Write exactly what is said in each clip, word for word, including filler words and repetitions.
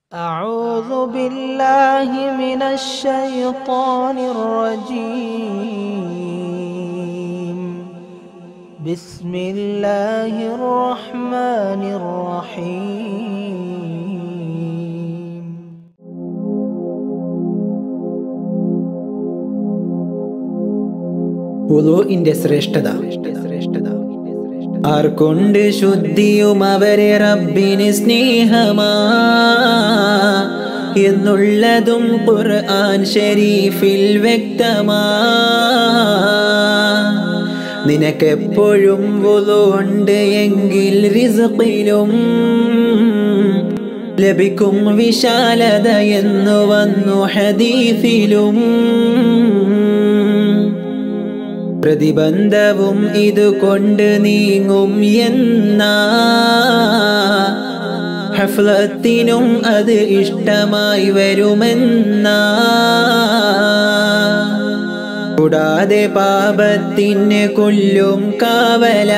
أعوذ بالله من الشيطان الرجيم. بسم الله الرحمن الرحيم. വുളൂഇന്റെ ശ്രേഷ്ഠത. ആർക്കൊണ്ട് ശുദ്ധിയും അവരെ റബ്ബിന് സ്നേഹമാ എന്നുള്ളതും ഖുർആൻ ശരീഫിൽ വ്യക്തമാ. നിനക്കെപ്പോഴും വുളു ഉണ്ട് എങ്കിൽ റിസ്ഖിലും ലഭിക്കും വിശാലത എന്നു വന്നു ഹദീസിലും. പ്രതിബന്ധവും ഇതുകൊണ്ട് നീങ്ങും എന്ന ഹഫ്ലത്തിനും അത് ഇഷ്ടമായി വരുമെന്ന. കൂടാതെ പാപത്തിന് കൊല്ലും കാവല.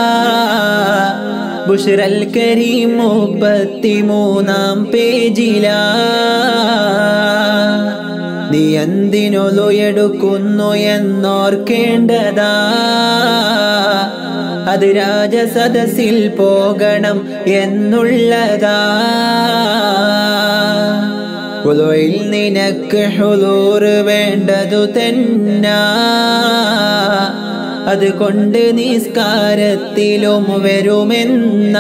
ബുശ്റൽ കരീം മുപ്പത്തിമൂന്നാം പേജിലാ. നീ എന്തിനൊലുയെടുക്കുന്നു എന്നോർക്കേണ്ടതാ. അത് രാജസദസ്സിൽ പോകണം എന്നുള്ളതാ. വുളൂഇൽ നിനക്ക് ഹുളൂർ വേണ്ടതു തന്നെ. അതുകൊണ്ട് നിസ്കാരത്തിലും വരുമെന്ന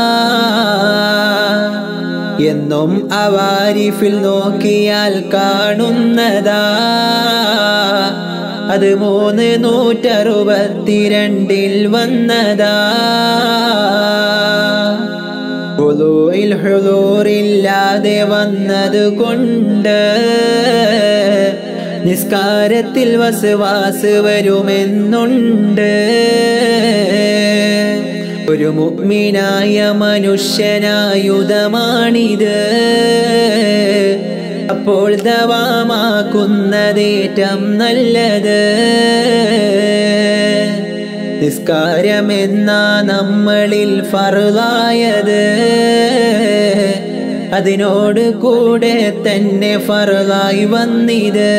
എന്നും അവാരിഫിൽ നോക്കിയാൽ കാണുന്നതാ. അത് മൂന്ന് നൂറ്ററുപത്തിരണ്ടിൽ വന്നതാ. വുളൂഇൽ ഹുളൂറില്ലാതെ വന്നത് കൊണ്ട് നിസ്കാരത്തിൽ വസ്വാസ് വരുമെന്നുണ്ട്. ഒരു മുഅ്മിനായ മനുഷ്യനായുധമാണിത്. അപ്പോൾ ദവാമാക്കുന്നതേറ്റം നല്ലത്. നിസ്കാരമെന്ന നമ്മളിൽ ഫർളായത് അതിനോട് കൂടെ തന്നെ ഫർളായി വന്നിത്.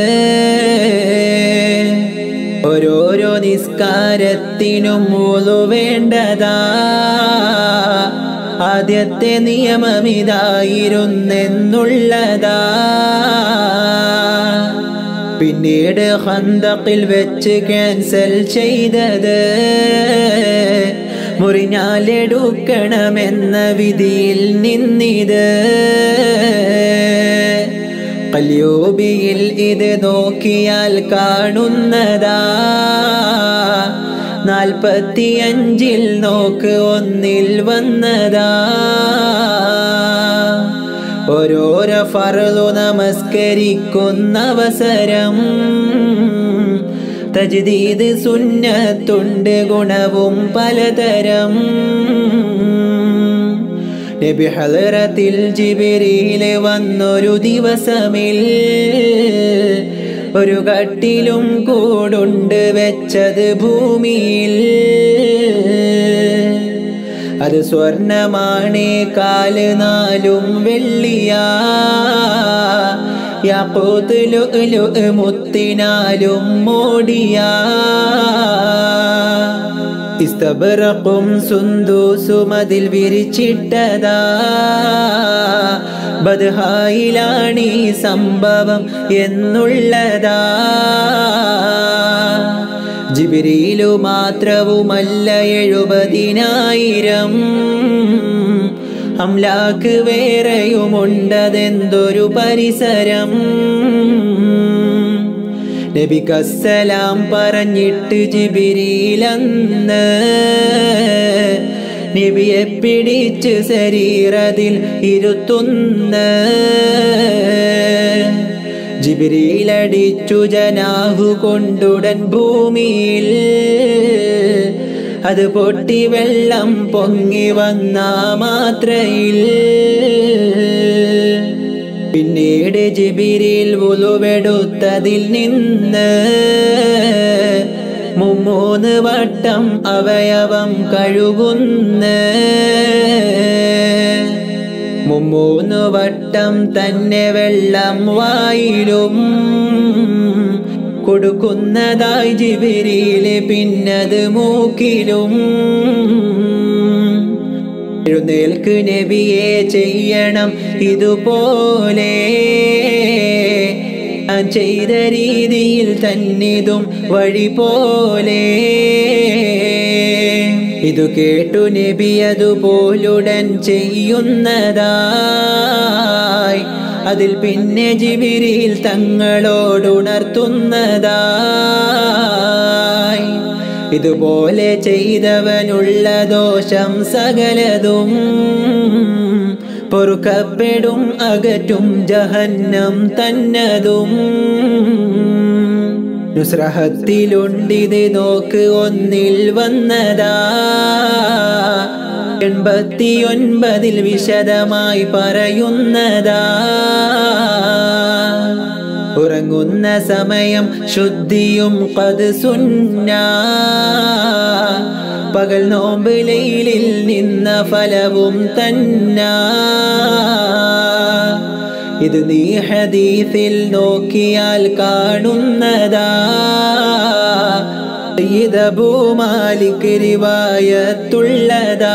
ഓരോരോ നിസ്കാരത്തിനും വുളു വേണ്ടതാ. ആദ്യത്തെ നിയമമിതായിരുന്നെന്നുള്ളതാ. പിന്നീട് ഖന്തഖിൽ വെച്ച് ക്യാൻസൽ ചെയ്തത് മുറിഞ്ഞാലെടുക്കണമെന്ന വിധിയിൽ നിന്നിത്. ഖൽയൂബിയിൽ ഇത് നോക്കിയാൽ കാണുന്നതാ. നാൽപ്പത്തിയഞ്ചിൽ നോക്ക് ഒന്നിൽ വന്നതാ. ഓരോരോ ഫർളു നമസ്കരിക്കുന്ന അവസരം തജ്ദീദ് സുന്നത്തുണ്ട് ഗുണവും പലതരം. നബി ഹളറത്തിൽ ജിബ്രീൽ വന്നൊരു ദിവസമിൽ ഒരു കട്ടിലും കൂടുണ്ട് വെച്ചത് ഭൂമിയിൽ. അത് സ്വർണമാണ്, കാല് നാലും വെള്ളിയാ. യാഖൂത്ത് ലുഅ്ലുഅ് മുത്തിനാലും മോടിയാ. ഇസ്തബ്റഖും സുന്ദൂസും അതിൽ വിരിച്ചിട്ടതാ. ബദ്ഹായിലാണീ സംഭവം എന്നുള്ളതാ. ജിബ്രീലു മാത്രവുമല്ല എഴുപതിനായിരം അംലാക്ക് വേറെയുമുണ്ടതെന്തൊരു പരിസരം. നബിക്കസ്സലാം പറഞ്ഞിട്ട് ജിബ്രീലന്ന് നബിയെ പിടിച്ച് ശരീരത്തിൽ ഇരുത്തുന്ന. ജിബ്രീലടിച്ചു ജനാഹു കൊണ്ടുടൻ ഭൂമിയിൽ. അത് പൊട്ടി വെള്ളം പൊങ്ങി വന്ന മാത്രയിൽ. പിന്നീട് ജിബ്രീൽ വുളുവെടുത്തതിൽ നിന്ന് മുമ്മൂന്ന് വട്ടം അവയവം കഴുകുന്ന. മുമ്മൂന്ന് വട്ടം തന്നെ വെള്ളം വായിലും കൊടുക്കുന്നതായി ജിബ്രീല്, പിന്നത് മൂക്കിലും. എഴുന്നേൽക്ക് നബിയെ, ചെയ്യണം ഇതുപോലെ, ഞാൻ ചെയ്ത രീതിയിൽ തന്നിതും വഴി പോലെ. ഇതു കേട്ടു നബി അതുപോലുടൻ ചെയ്യുന്നതായി, അതിൽ പിന്നെ ജിബ്രീൽ തങ്ങളോടുണർത്തുന്നതായി. ഇതുപോലെ ചെയ്തവനുള്ള ദോഷം സകലതും പൊറുക്കപ്പെടും, അകറ്റും ജഹന്നം തന്നതും. നുസ്രഹത്തിലുണ്ടിത് നോക്ക് ഒന്നിൽ വന്നതാ, എൺപത്തിയൊൻപതിൽ വിശദമായി പറയുന്നതാ. ഉറങ്ങുന്ന സമയം ശുദ്ധിയും ഖദ് സുന്ന, പകൽ നോമ്പ് ലൈലിൽ നിന്ന ഫലവും തന്ന. ഇത് നീ ഹദീസിൽ നോക്കിയാൽ കാണുന്നതാ, സയ്യിദ് അബൂ മാലിക് റിവായത്തുള്ളതാ.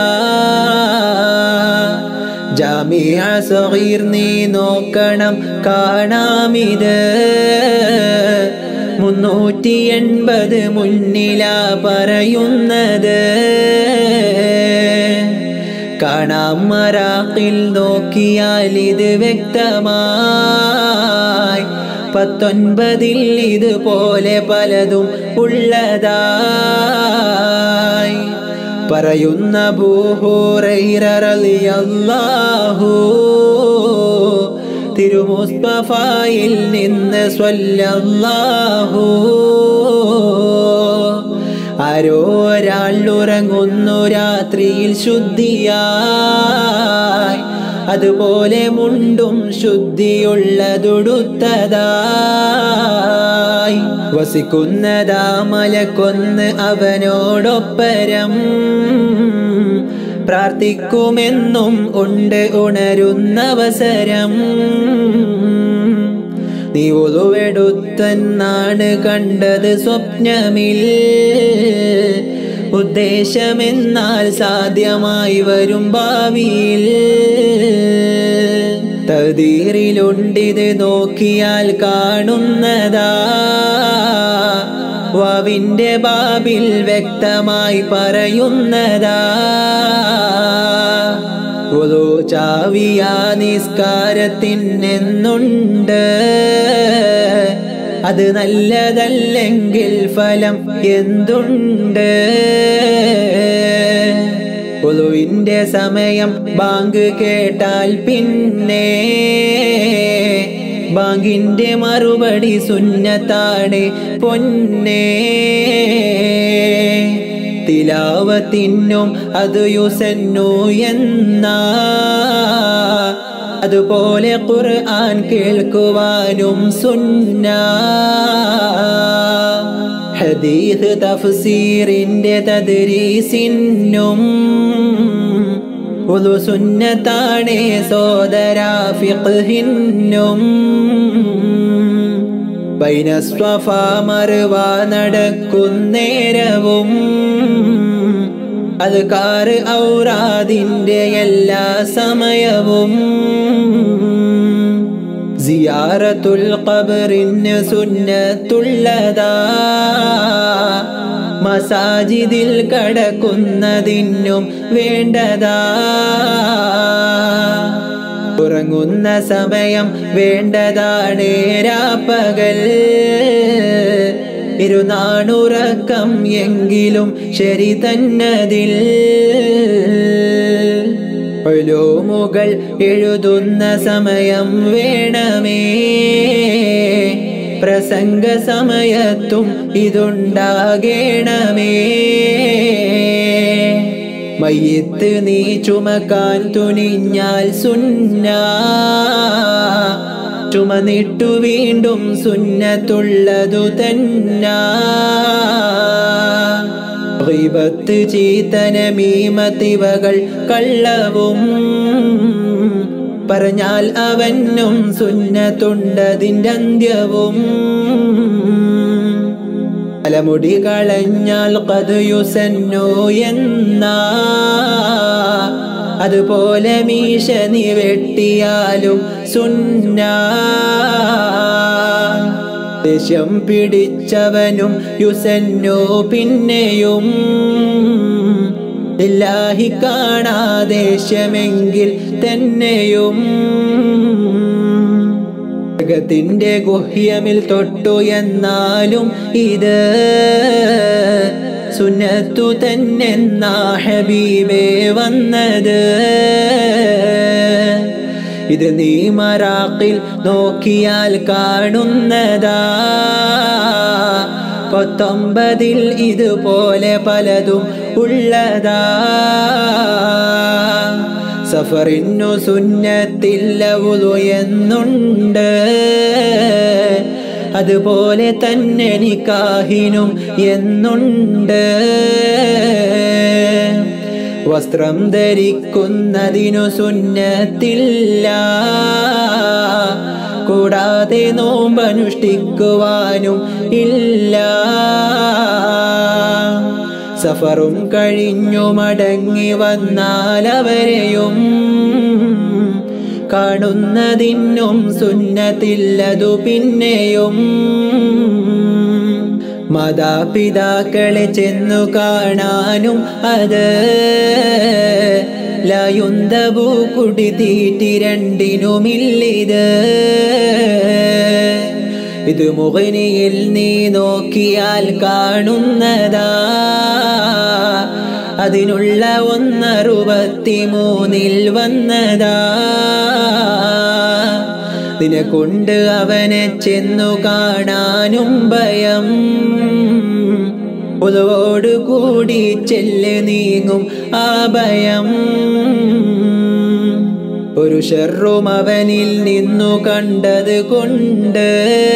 ജാമിഅ സഗീർ നീ നോക്കണം കാണാമിത്, മുന്നൂറ്റി എൺപത് മുന്നിലാ പറയുന്നത്. കാണാം മറാഖിൽ നോക്കിയാൽ ഇത് വ്യക്തമായി, പത്തൊൻപതിൽ ഇതുപോലെ പലതും ഉള്ളതായി. പറയുന്ന അബൂ ഹുറൈറ റളിയല്ലാഹു, തിരുമുസ്തഫയിൽ നിന്ന് സ്വല്ലല്ലാഹു. ആരോ ഒരാൾ ഉറങ്ങുന്നു രാത്രിയിൽ ശുദ്ധിയായി, അതുപോലെ മുണ്ടും ശുദ്ധിയുള്ളതുടുത്തതായി. വസിക്കുന്നതാ മലക്കൊന്ന് അവനോടൊപ്പരം, പ്രാർത്ഥിക്കുമെന്നും ഉണ്ട് ഉണരുന്നവസരം. നീ ഒളുവെടുത്തെന്നാണ് കണ്ടത് സ്വപ്നമിൽ, ഉദ്ദേശമെന്നാൽ സാധ്യമായി വരും ഭാവിയിൽ. തഖ്ദീറിലുണ്ടിത് നോക്കിയാൽ കാണുന്നതാ, വാവിന്റെ ബാബിൽ വ്യക്തമായി പറയുന്നതാ. ഒതു ചാവിയാ നിസ്കാരത്തിനെന്നുണ്ട്, അത് നല്ലതല്ലെങ്കിൽ ഫലം എന്തുണ്ട്. ഒലുവിന്റെ സമയം ബാങ്ക് കേട്ടാൽ പിന്നെ, ബാങ്കിന്റെ മറുപടി സുന്നത്താണ് പൊന്നേ. തിലാവത്തിനും അത് യുസന്നു എന്നാ, അതുപോലെ ഖുർആൻ കേൾക്കുവാനും സുന്ന. ഹദീസ് തഫ്സീറിന്റെ തദ്രീസിനും ഒതു സുന്നത്താണേ സോദരാ ഫിഖ്ഹിനും. ബൈന സ്വഫാ മർവ നടക്കുന്നേരവും, അദ്കാർ ഔറാദിന്റെ എല്ലാ സമയവും. സിയാറത്തുൽ ഖബറിന് സുന്നത്തുള്ളതാ, മസാജിദിൽ കടക്കുന്നതിനും വേണ്ടതാ. ഉറങ്ങുന്ന സമയം വേണ്ടതാണ് രാപ്പകൽ, ഇരുനാണുറക്കം എങ്കിലും ശരി തന്നതിൽ. ഉലൂമുകൾ എഴുതുന്ന സമയം വേണമേ, പ്രസംഗ സമയത്തും ഇതുണ്ടാകേണമേ. മയ്യിത്ത് നീ ചുമക്കാൻ തുനിഞ്ഞാൽ സുന്ന, ചുമന്നിട്ടു വീണ്ടും സുന്നത്തുള്ളതു തന്നാ. ഗീബത്ത് ചീത്ത നമീമത്ത് ഇവകൾ കള്ളവും, പറഞ്ഞാൽ അവനും സുന്നത്തുണ്ടതിൻ്റെ അന്ത്യവും. തലമുടി കളഞ്ഞാൽ ഖദ് യുസന്നു എന്നാ, അതുപോലെ മീശ നീ വെട്ടിയാലും സുന്ന. ദേഷ്യം പിടിച്ചവനും യുസന്നു പിന്നെയും, ഇല്ലാഹി കാണാ ദേഷ്യമെങ്കിൽ തന്നെയും. ജഗത്തിന്റെ ഗുഹ്യമിൽ തൊട്ടു എന്നാലും ഇത് സുന്നത്തു തന്നെന്നാ ഹബീബേ വന്നത്. ഇത് നീ മറാഖിൽ നോക്കിയാൽ കാണുന്നതാ, പത്തൊമ്പതിൽ ഇതുപോലെ പലതും ഉള്ളതാ. സഫറിന്നു സുന്നത്തില്ല വുളു എന്നുണ്ട്, അതുപോലെ തന്നെ നിക്കാഹിനും എന്നുണ്ട്. വസ്ത്രം ധരിക്കുന്നതിനു സുന്നത്തില്ല, കൂടാതെ നോമ്പനുഷ്ഠിക്കുവാനും ഇല്ല. സഫറും കഴിഞ്ഞു മടങ്ങി വന്നാൽ അവരെയും കാണുന്നതിനും സുന്നത്തില്ലതു പിന്നെയും. മാതാപിതാക്കളെ ചെന്നു കാണാനും അത് ലായുന്തബു കുടി തീറ്റി രണ്ടിനുമില്ലിത്. ഇത് മുഗ്നിയിൽ നീ നോക്കിയാൽ കാണുന്നതാ, അതിനുള്ള ഒന്നറുപത്തിമൂന്നിൽ വന്നതാ. നിനക്കൊണ്ട് അവനെ ചെന്നു കാണാനും ഭയം, ഉദവോട് കൂടി ചെല്ല് നീങ്ങും ആ ഭയം. ഒരു ഷർറും അവനിൽ നിന്നു കണ്ടത് കൊണ്ട്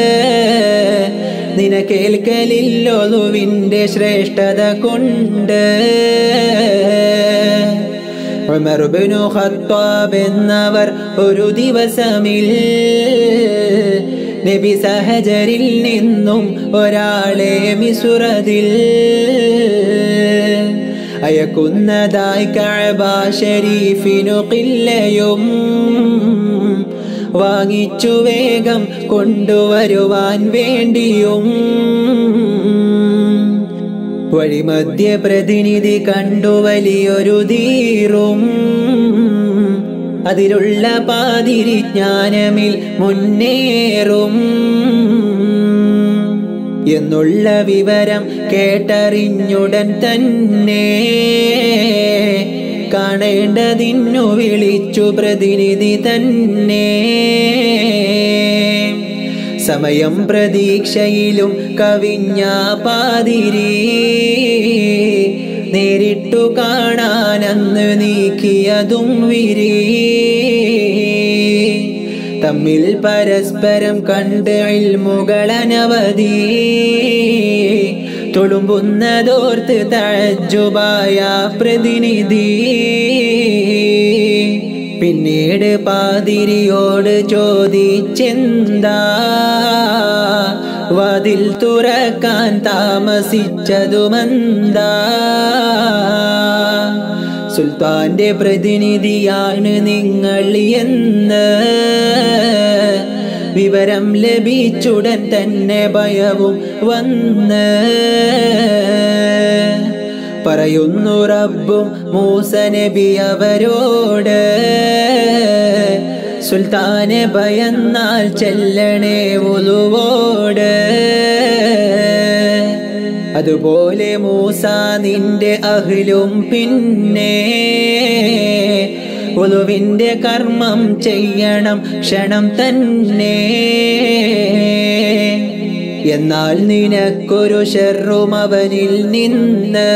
നിനക്കേൽക്കലില്ലൊതുവിൻ്റെ ശ്രേഷ്ഠത കൊണ്ട്. ഉമർ ഇബ്നു ഖത്താബ് എന്നവർ ഒരു ദിവസമിൽ നബി സഹജരിൽ നിന്നും ഒരാളെ മിസ്രദിൽ അയക്കുന്നതായി കഅബ ശരീഫിനു ഖില്ലയും വാങ്ങിച്ചു വേഗം കൊണ്ടുവരുവാൻ വേണ്ടിയും. വഴിമധ്യ പ്രതിനിധി കണ്ടു വലിയൊരു ദീറും, അതിലുള്ള പാതിരി ജ്ഞാനമിൽ മുന്നേറും എന്നുള്ള വിവരം കേട്ടറിഞ്ഞുടൻ തന്നെ കാണേണ്ടതിന്നു വിളിച്ചു പ്രതിനിധി തന്നെ. സമയം പ്രതീക്ഷയിലും കവിഞ്ഞ പാതിരി നേരിട്ടു കാണാനന്ന് നീക്കിയതും വിരി. തമ്മിൽ പരസ്പരം കണ്ട് ഇൽമുകളനവധി തുളുമ്പുന്നതോർത്ത് തഅജ്ജുബായ പ്രതിനിധി. പിന്നീട് പാതിരിയോട് ചോദിച്ചെന്താ വാതിൽ തുറക്കാൻ താമസിച്ചതുമെന്താ? സുൽത്താന്റെ പ്രതിനിധിയാണ് നിങ്ങൾ എന്ന് വിവരം ലഭിച്ചുടൻ തന്നെ ഭയവും വന്ന് പറയുന്നു റബ്ബും മൂസ നബി അവരോട്, സുൽത്താനെ ഭയന്നാൽ ചെല്ലണേ വുളുവോട്. അതുപോലെ മൂസ നിന്റെ അഹ്ലും പിന്നെ വുളുവിന്റെ കർമ്മം ചെയ്യണം ക്ഷണം തന്നെ. എന്നാൽ നിനക്കൊരു ശർറും അവനിൽ നിന്ന്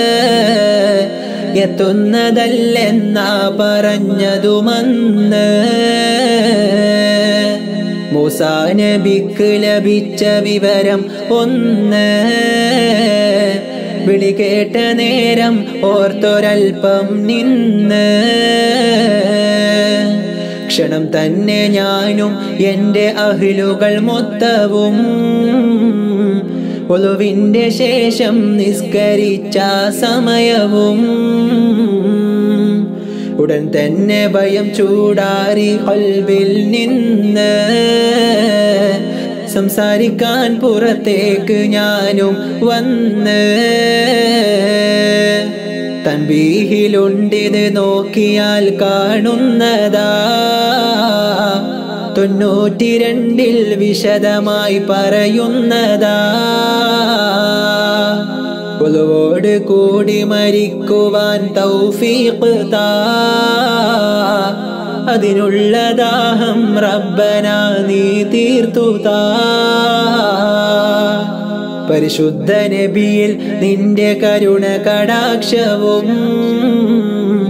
എത്തുന്നതല്ലെന്നാ പറഞ്ഞതുമന്ന്. മൂസാ നബിക്ക് ലഭിച്ച വിവരം ഒന്ന് വിളി കേട്ട നേരം ഓർത്തൊരൽപ്പം നിന്ന് ക്ഷണം തന്നെ ഞാനും എൻ്റെ അഹ്ലുകൾ മൊത്തവും ഒലുവിൻ്റെ ശേഷം നിസ്കരിച്ച സമയവും ഉടൻ തന്നെ ഭയം ചൂടാറി ഖൽബിൽ നിന്ന് സംസാരിക്കാൻ പുറത്തേക്ക് ഞാനും വന്ന് തൻബീഹിലുണ്ടിത് നോക്കിയാൽ കാണുന്നതാ തൊണ്ണൂറ്റി രണ്ടിൽ വിശദമായി പറയുന്നതാ ഒലുവോട് കൂടി മരിക്കുവാൻ തൗഫീഖ് താ അതിനുള്ള ദാഹം റബ്ബനാ നീ തീർത്തു താ പരിശുദ്ധ നബിയിൽ നിന്റെ കരുണ കടാക്ഷവും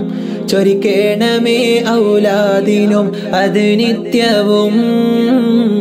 ചൊരിക്കേണമേ ഔലാദിനും അത് നിത്യവും